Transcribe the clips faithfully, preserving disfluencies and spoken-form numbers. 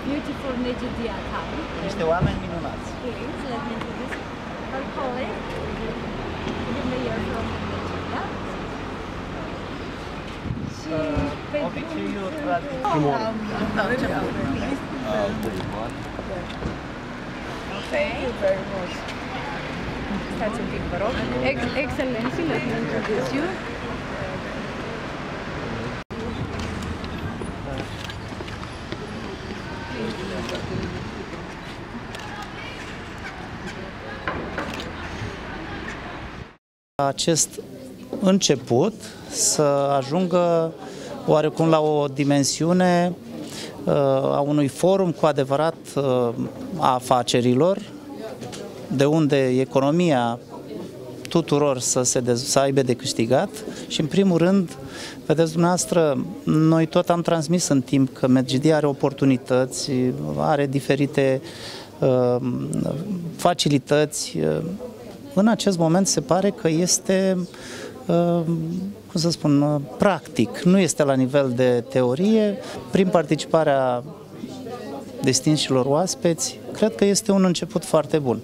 beautiful Medgidia town. Niște oameni minunați. Please, let me introduce her colleague. The mayor from Medgidia. She Uh, obiceiul tradițional. Thank you very much. Stați un pic, vă rog. Ex- Excellency, let me introduce you. Acest început să ajungă oarecum la o dimensiune uh, a unui forum cu adevărat uh, a afacerilor, de unde economia tuturor să, se dez- să aibă de câștigat și, în primul rând, vedeți dumneavoastră, noi tot am transmis în timp că Medgidia are oportunități, are diferite uh, facilități. În acest moment se pare că este, uh, cum să spun, uh, practic, nu este la nivel de teorie. Prin participarea distinșilor oaspeți, cred că este un început foarte bun.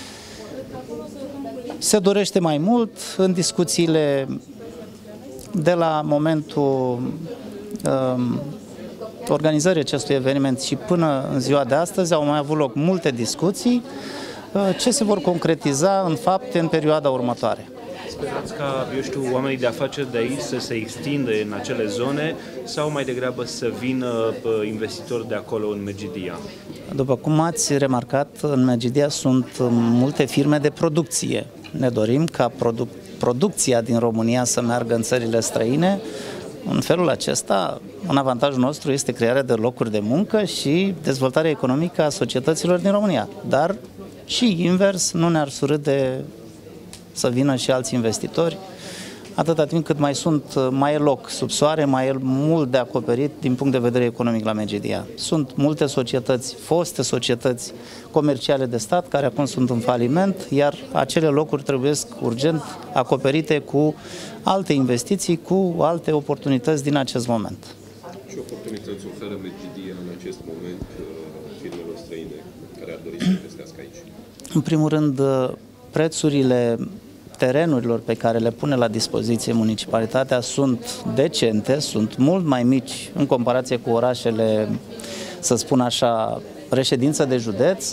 Se dorește mai mult în discuțiile de la momentul uh, organizării acestui eveniment și până în ziua de astăzi au mai avut loc multe discuții uh, ce se vor concretiza în fapte în perioada următoare. Sperați ca, eu știu, oamenii de afaceri de aici să se extindă în acele zone sau mai degrabă să vină investitori de acolo în Medgidia? După cum ați remarcat, în Medgidia sunt multe firme de producție. Ne dorim ca produ- producția din România să meargă în țările străine. În felul acesta, un avantaj nostru este crearea de locuri de muncă și dezvoltarea economică a societăților din România. Dar și invers, nu ne-ar surâde să vină și alți investitori, atâta timp cât mai sunt, mai e loc sub soare, mai e mult de acoperit din punct de vedere economic la Medgidia. Sunt multe societăți, foste societăți comerciale de stat, care acum sunt în faliment, iar acele locuri trebuie urgent acoperite cu alte investiții, cu alte oportunități din acest moment. Ce oportunități oferă Medgidia în acest moment firmelor străine care ar dori să investească aici? În primul rând, prețurile terenurilor pe care le pune la dispoziție municipalitatea sunt decente, sunt mult mai mici în comparație cu orașele, să spun așa, reședință de județ.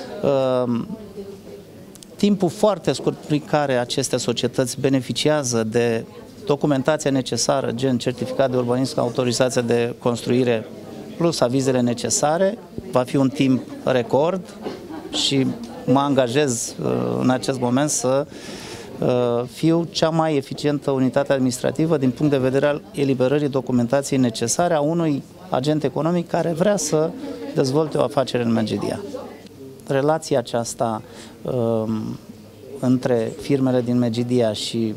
Timpul foarte scurt prin care aceste societăți beneficiază de documentația necesară, gen certificat de urbanism, autorizația de construire, plus avizele necesare, va fi un timp record și mă angajez în acest moment să fiu cea mai eficientă unitate administrativă din punct de vedere al eliberării documentației necesare a unui agent economic care vrea să dezvolte o afacere în Medgidia. Relația aceasta um, între firmele din Medgidia și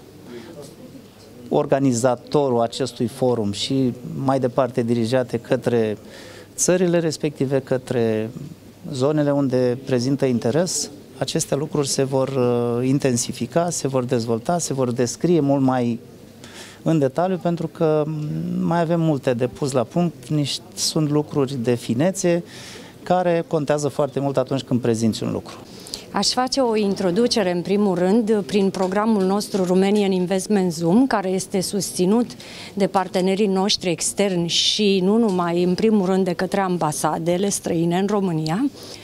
organizatorul acestui forum și mai departe dirijate către țările respective, către zonele unde prezintă interes, aceste lucruri se vor uh, intensifica, se vor dezvolta, se vor descrie mult mai în detaliu, pentru că mai avem multe de pus la punct, niște, sunt lucruri de finețe care contează foarte mult atunci când prezinți un lucru. Aș face o introducere, în primul rând, prin programul nostru Romanian Investment Zoom, care este susținut de partenerii noștri externi și nu numai, în primul rând, de către ambasadele străine în România.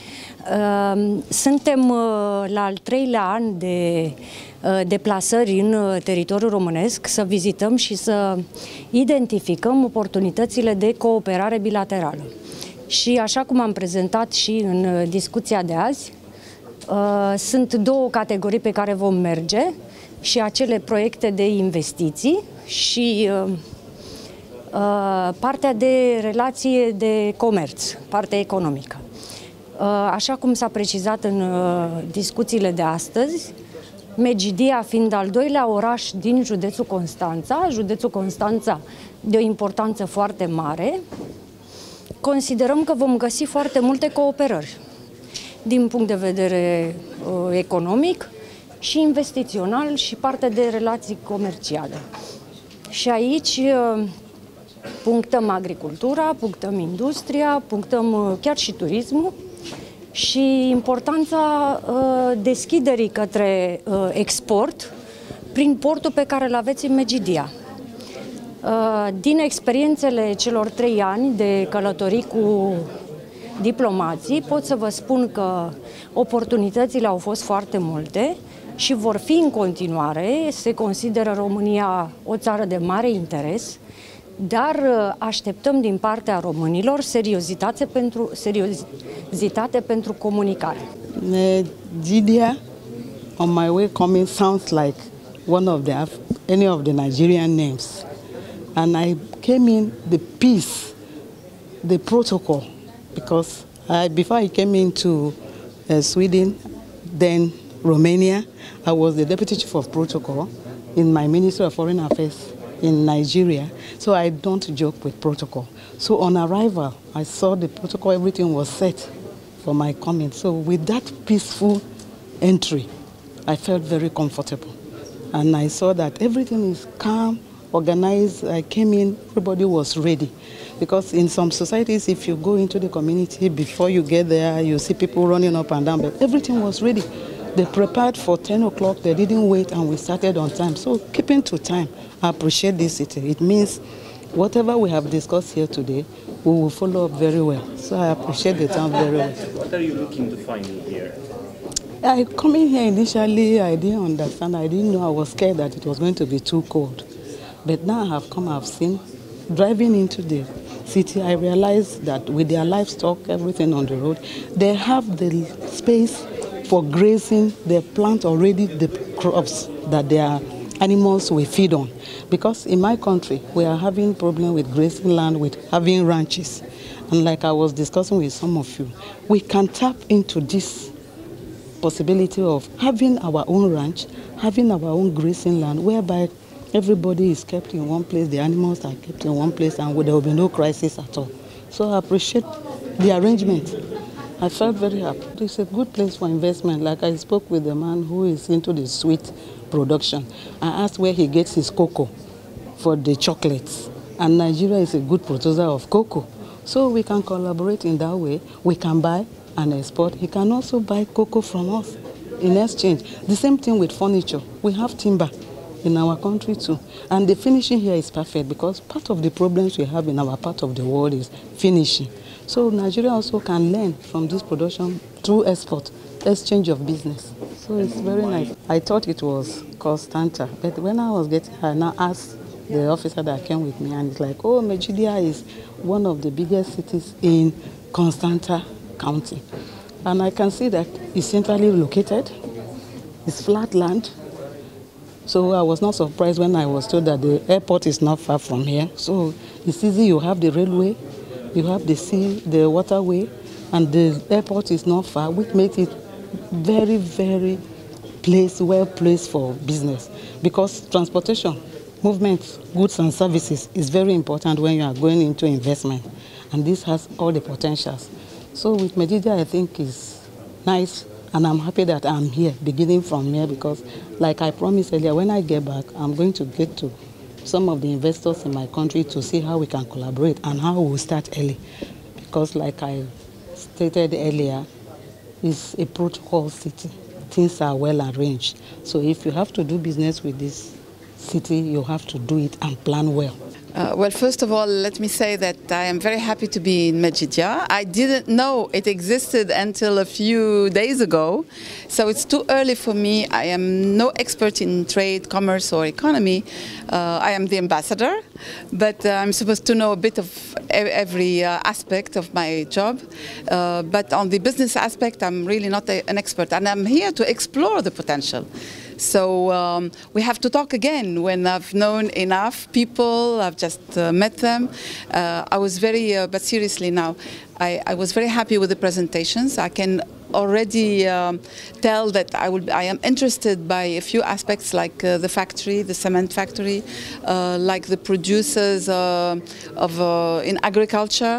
Suntem la al treilea an de deplasări în teritoriul românesc, să vizităm și să identificăm oportunitățile de cooperare bilaterală. Și așa cum am prezentat și în discuția de azi, sunt două categorii pe care vom merge, și acele proiecte de investiții și partea de relație de comerț, partea economică. Așa cum s-a precizat în discuțiile de astăzi, Medgidia fiind al doilea oraș din județul Constanța, județul Constanța de o importanță foarte mare, considerăm că vom găsi foarte multe cooperări din punct de vedere uh, economic și investițional și partea de relații comerciale. Și aici uh, Punctăm agricultura, punctăm industria, punctăm chiar și turismul și importanța uh, deschiderii către uh, export prin portul pe care îl aveți în Medgidia. Uh, din experiențele celor trei ani de călătorii cu diplomații, pot să vă spun că oportunitățile au fost foarte multe și vor fi în continuare. Se consideră România o țară de mare interes, dar așteptăm din partea românilor seriozitate pentru, seriozitate pentru comunicare. Medgidia, on my way coming, sounds like one of the any of the Nigerian names, and I came in the peace, the protocol, because I, before I came into uh, Sweden, then Romania, I was the deputy chief of protocol in my Ministry of Foreign Affairs in Nigeria, so I don't joke with protocol. So on arrival, I saw the protocol, everything was set for my coming. So with that peaceful entry, I felt very comfortable. And I saw that everything is calm, organized. I came in, everybody was ready. Because in some societies, if you go into the community, before you get there, you see people running up and down, but everything was ready. They prepared for ten o'clock, they didn't wait, and we started on time. So keeping to time, I appreciate this city. It means whatever we have discussed here today, we will follow up very well. So I appreciate the town very well. What are you looking to find here? I coming here initially, I didn't understand. I didn't know. I was scared that it was going to be too cold. But now I have come, I've seen, driving into the city, I realized that with their livestock, everything on the road, they have the space for grazing. They plant already the crops that their animals will feed on. Because in my country, we are having problem with grazing land, with having ranches. And like I was discussing with some of you, we can tap into this possibility of having our own ranch, having our own grazing land, whereby everybody is kept in one place, the animals are kept in one place, and there will be no crisis at all. So I appreciate the arrangement. I felt very happy. It's a good place for investment. Like I spoke with the man who is into the sweet production. I asked where he gets his cocoa for the chocolates. And Nigeria is a good producer of cocoa. So we can collaborate in that way. We can buy and export. He can also buy cocoa from us in exchange. The same thing with furniture. We have timber in our country too. And the finishing here is perfect because part of the problems we have in our part of the world is finishing. So Nigeria also can learn from this production through export, exchange of business. So it's very nice. I thought it was Constanta, but when I was getting here, I now asked the officer that came with me, and it's like, oh, Medgidia is one of the biggest cities in Constanta County. And I can see that it's centrally located, it's flat land. So I was not surprised when I was told that the airport is not far from here. So it's easy, you have the railway, you have the sea, the waterway, and the airport is not far, which makes it very, very place, well placed for business. Because transportation, movement, goods and services is very important when you are going into investment. And this has all the potentials. So with Medgidia, I think is nice. And I'm happy that I'm here, beginning from here, because like I promised earlier, when I get back, I'm going to get to some of the investors in my country to see how we can collaborate and how we'll start early. Because like I stated earlier, it's a protocol city. Things are well arranged. So if you have to do business with this city, you have to do it and plan well. Uh, well, first of all, let me say that I am very happy to be in Medgidia. I didn't know it existed until a few days ago, so it's too early for me. I am no expert in trade, commerce or economy. Uh, I am the ambassador, but uh, I'm supposed to know a bit of every uh, aspect of my job. Uh, but on the business aspect, I'm really not a, an expert, and I'm here to explore the potential. So um, we have to talk again when I've known enough people, I've just uh, met them. Uh, I was very, uh, but seriously now, I, I was very happy with the presentations. I can already um, tell that I, will, I am interested by a few aspects like uh, the factory, the cement factory, uh, like the producers uh, of, uh, in agriculture.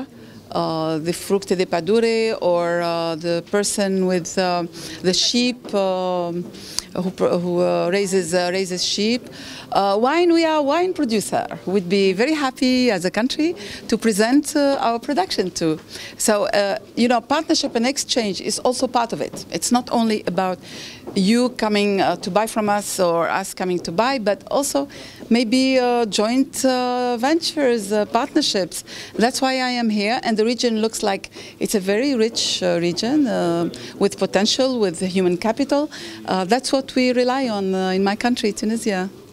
uh, the fructe de padure or uh, the person with uh, the sheep um, who, who uh, raises uh, raises sheep. Uh, wine, we are a wine producer. We'd be very happy as a country to present uh, our production to. So, uh, you know, partnership and exchange is also part of it. It's not only about you coming uh, to buy from us or us coming to buy, but also maybe uh, joint uh, ventures, uh, partnerships. That's why I am here, and the region looks like it's a very rich uh, region uh, with potential, with human capital. Uh, that's what we rely on uh, in my country, Tunisia.